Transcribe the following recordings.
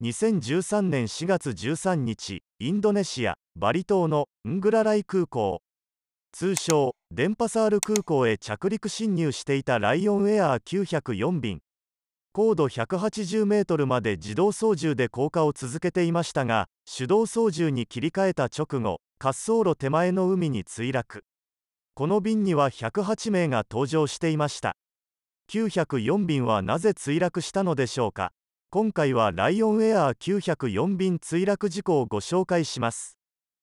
2013年4月13日、インドネシア・バリ島のングラライ空港、通称デンパサール空港へ着陸侵入していたライオンエアー904便。高度180メートルまで自動操縦で降下を続けていましたが、手動操縦に切り替えた直後、滑走路手前の海に墜落。この便には108名が搭乗していました。904便はなぜ墜落したのでしょうか。今回はライオンエアー904便墜落事故をご紹介します。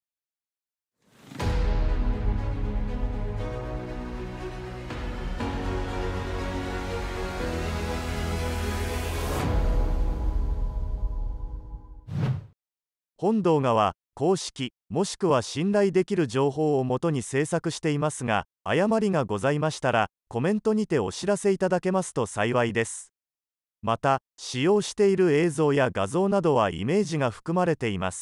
本動画は公式もしくは信頼できる情報をもとに制作していますが、誤りがございましたらコメントにてお知らせいただけますと幸いです。また、使用している映像や画像などはイメージが含まれています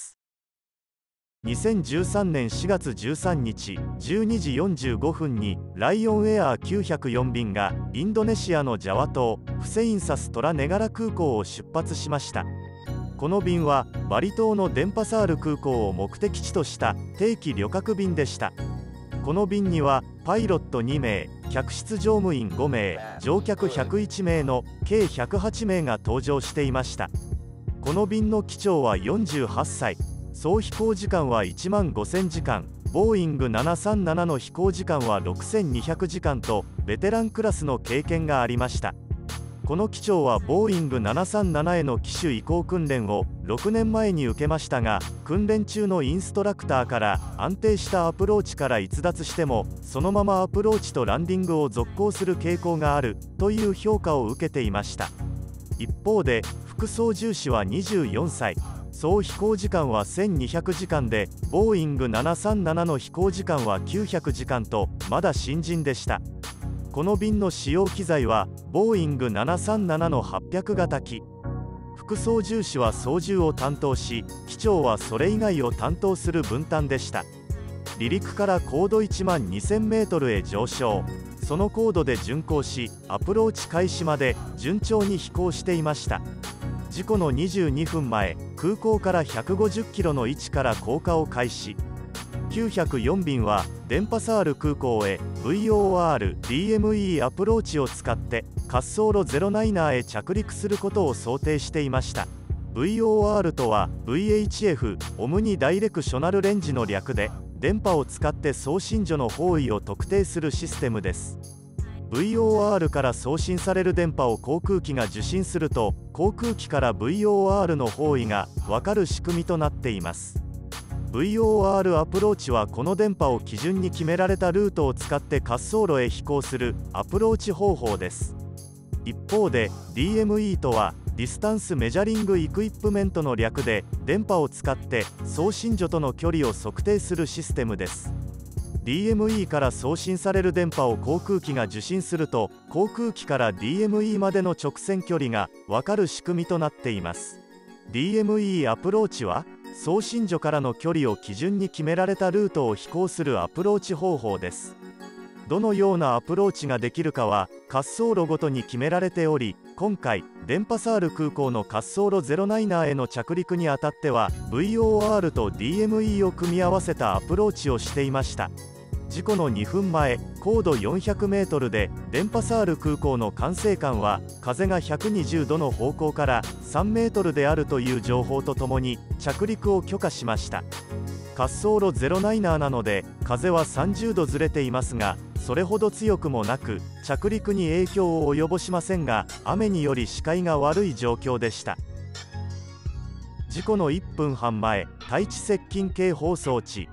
。2013年4月13日12時45分にライオンエアー904便がインドネシアのジャワ島フセインサストラネガラ空港を出発しました。この便はバリ島のデンパサール空港を目的地とした定期旅客便でした。この便にはパイロット2名、客室乗務員5名、乗客101名の計108名が搭乗していました。この便の機長は48歳、総飛行時間は1万5000時間、ボーイング737の飛行時間は6200時間とベテランクラスの経験がありました。この機長はボーイング737への機種移行訓練を6年前に受けましたが、訓練中のインストラクターから安定したアプローチから逸脱してもそのままアプローチとランディングを続行する傾向があるという評価を受けていました。一方で副操縦士は24歳、総飛行時間は1200時間でボーイング737の飛行時間は900時間とまだ新人でした。この便の使用機材はボーイング737の800型機。副操縦士は操縦を担当し、機長はそれ以外を担当する分担でした。離陸から高度1万2000メートルへ上昇、その高度で巡航し、アプローチ開始まで順調に飛行していました。事故の22分前、空港から150キロの位置から降下を開始。904便はデンパサール空港へ VOR/DME アプローチを使って滑走路09へ着陸することを想定していました。 VOR とは VHF オムニダイレクショナルレンジの略で、電波を使って送信所の方位を特定するシステムです。 VOR から送信される電波を航空機が受信すると、航空機から VOR の方位が分かる仕組みとなっています。VOR アプローチはこの電波を基準に決められたルートを使って滑走路へ飛行するアプローチ方法です。一方で DME とはディスタンスメジャリングイクイプメントの略で、電波を使って送信所との距離を測定するシステムです。 DME から送信される電波を航空機が受信すると、航空機から DME までの直線距離が分かる仕組みとなっています。 DME アプローチは送信所からの距離を基準に決められたルートを飛行するアプローチ方法です。どのようなアプローチができるかは滑走路ごとに決められており、今回デンパサール空港の滑走路09への着陸にあたっては VOR と DME を組み合わせたアプローチをしていました。事故の2分前、高度400メートルでデンパサール空港の管制官は風が120度の方向から3メートルであるという情報とともに着陸を許可しました。滑走路09なので風は30度ずれていますが、それほど強くもなく着陸に影響を及ぼしませんが、雨により視界が悪い状況でした。事故の1分半前、対地接近警報装置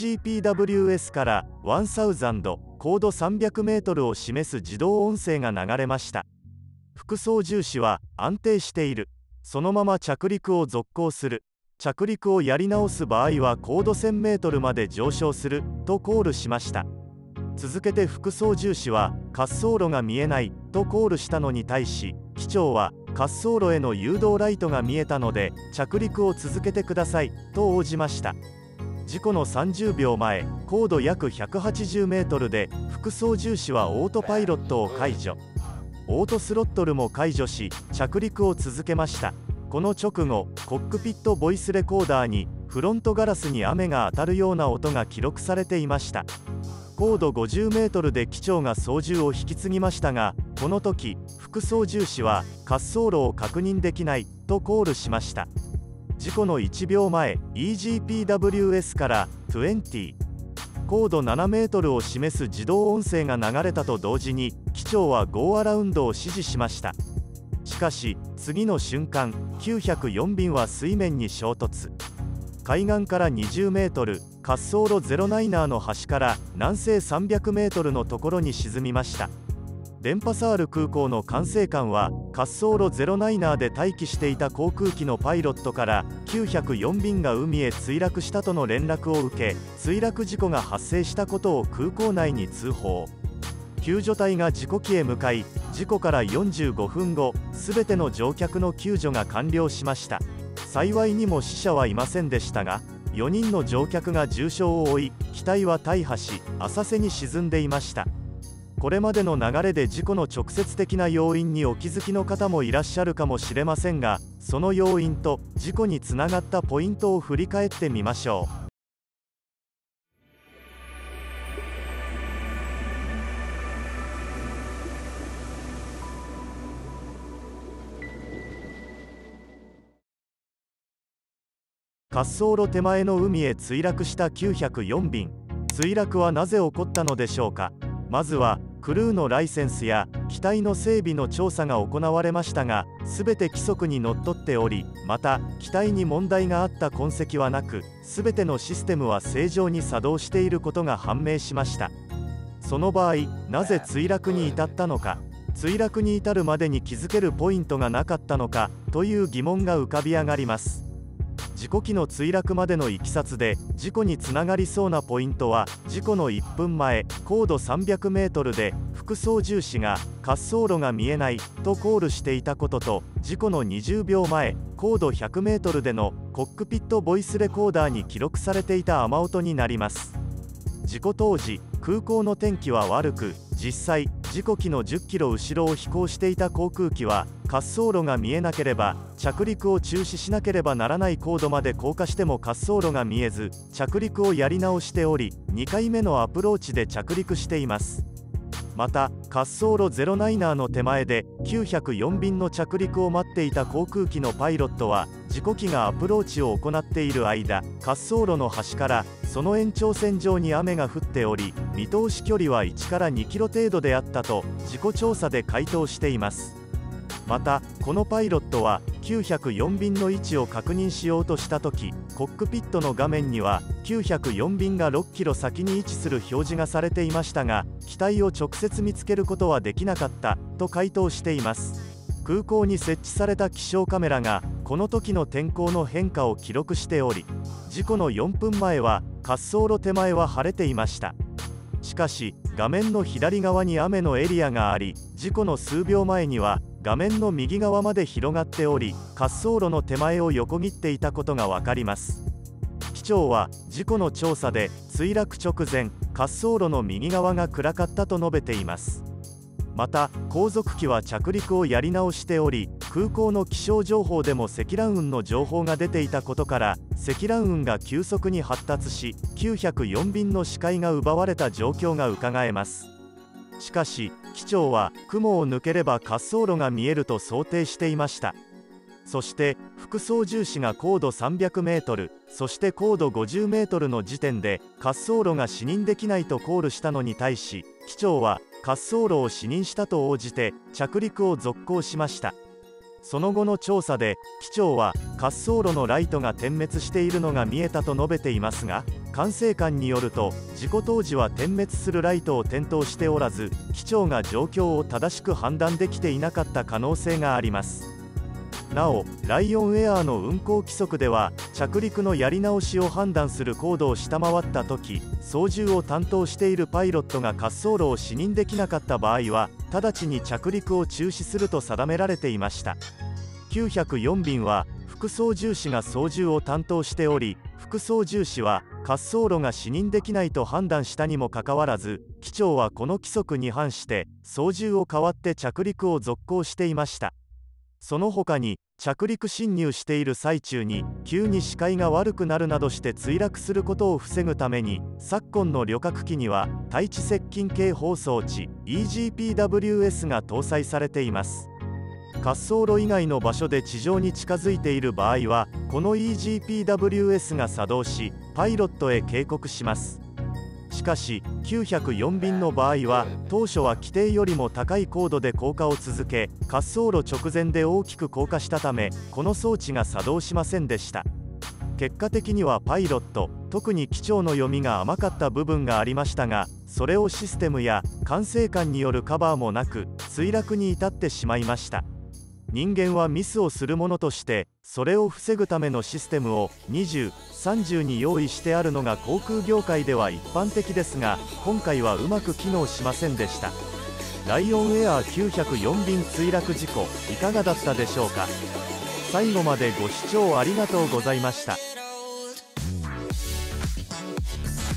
EGPWS から1000高度300メートルを示す自動音声が流れました。副操縦士は安定している、そのまま着陸を続行する、着陸をやり直す場合は高度1000メートルまで上昇するとコールしました。続けて副操縦士は滑走路が見えないとコールしたのに対し、機長は滑走路への誘導ライトが見えたので着陸を続けてくださいと応じました。事故の30秒前、高度約180メートルで副操縦士はオートパイロットを解除、オートスロットルも解除し着陸を続けました。 この直後、コックピットボイスレコーダーにフロントガラスに雨が当たるような音が記録されていました。高度50メートルで機長が操縦を引き継ぎましたが、この時副操縦士は滑走路を確認できないとコールしました。事故の1秒前、 EGPWS から20高度7メートルを示す自動音声が流れたと同時に、機長は Go アラウンドを指示しました。しかし次の瞬間、904便は水面に衝突。海岸から20メートル、滑走路09の端から南西300メートルのところに沈みました。デンパサール空港の管制官は、滑走路09で待機していた航空機のパイロットから904便が海へ墜落したとの連絡を受け、墜落事故が発生したことを空港内に通報。救助隊が事故機へ向かい、事故から45分後、すべての乗客の救助が完了しました。幸いにも死者はいませんでしたが、4人の乗客が重傷を負い、機体は大破し、浅瀬に沈んでいました。これまでの流れで事故の直接的な要因にお気づきの方もいらっしゃるかもしれませんが、その要因と事故につながったポイントを振り返ってみましょう。滑走路手前の海へ墜落した904便。墜落はなぜ起こったのでしょうか。まずはクルーのライセンスや機体の整備の調査が行われましたが、全て規則にのっとっており、また機体に問題があった痕跡はなく、全てのシステムは正常に作動していることが判明しました。その場合、なぜ墜落に至ったのか、墜落に至るまでに気づけるポイントがなかったのかという疑問が浮かび上がります。事故機の墜落までのいきさつで事故につながりそうなポイントは、事故の1分前、高度300メートルで副操縦士が滑走路が見えないとコールしていたことと、事故の20秒前、高度100メートルでのコックピットボイスレコーダーに記録されていた雨音になります。事故当時、空港の天気は悪く、実際事故機の10キロ後ろを飛行していた航空機は、滑走路が見えなければ着陸を中止しなければならない高度まで降下しても滑走路が見えず、着陸をやり直しており、2回目のアプローチで着陸しています。また滑走路09の手前で904便の着陸を待っていた航空機のパイロットは、事故機がアプローチを行っている間、滑走路の端からその延長線上に雨が降っており、見通し距離は1から2キロ程度であったと事故調査で回答しています。またこのパイロットは904便の位置を確認しようとした時、コックピットの画面には904便が6キロ先に位置する表示がされていましたが、機体を直接見つけることはできなかったと回答しています。空港に設置された気象カメラがこの時の天候の変化を記録しており、事故の4分前は滑走路手前は晴れていました。しかし画面の左側に雨のエリアがあり、事故の数秒前には画面の右側まで広がっており、滑走路の手前を横切っていたことが分かります。機長は事故の調査で墜落直前、滑走路の右側が暗かったと述べています。また後続機は着陸をやり直しており、空港の気象情報でも積乱雲の情報が出ていたことから、積乱雲が急速に発達し904便の視界が奪われた状況がうかがえます。しかし機長は雲を抜ければ滑走路が見えると想定していました。そして副操縦士が高度300メートル、そして高度50メートルの時点で滑走路が視認できないとコールしたのに対し、機長は滑走路を視認したと応じて着陸を続行しました。その後の調査で機長は滑走路のライトが点滅しているのが見えたと述べていますが、管制官によると事故当時は点滅するライトを点灯しておらず、機長が状況を正しく判断できていなかった可能性があります。なおライオンエアーの運航規則では、着陸のやり直しを判断する高度を下回った時、操縦を担当しているパイロットが滑走路を視認できなかった場合は直ちに着陸を中止すると定められていました。904便は副操縦士が操縦を担当しており、副操縦士は滑走路が視認できないと判断したにもかかわらず、機長はこの規則に反して操縦を代わって着陸を続行していました。その他に着陸侵入している最中に急に視界が悪くなるなどして墜落することを防ぐために、昨今の旅客機には対地接近警報装置 EGPWS が搭載されています。滑走路以外の場所で地上に近づいている場合は、この EGPWS が作動しパイロットへ警告します。しかし904便の場合は、当初は規定よりも高い高度で降下を続け、滑走路直前で大きく降下したため、この装置が作動しませんでした。結果的にはパイロット、特に機長の読みが甘かった部分がありましたが、それをシステムや管制官によるカバーもなく墜落に至ってしまいました。人間はミスをするものとして、それを防ぐためのシステムを20、30に用意してあるのが航空業界では一般的ですが、今回はうまく機能しませんでした。ライオンエアー904便墜落事故、いかがだったでしょうか。最後までご視聴ありがとうございました。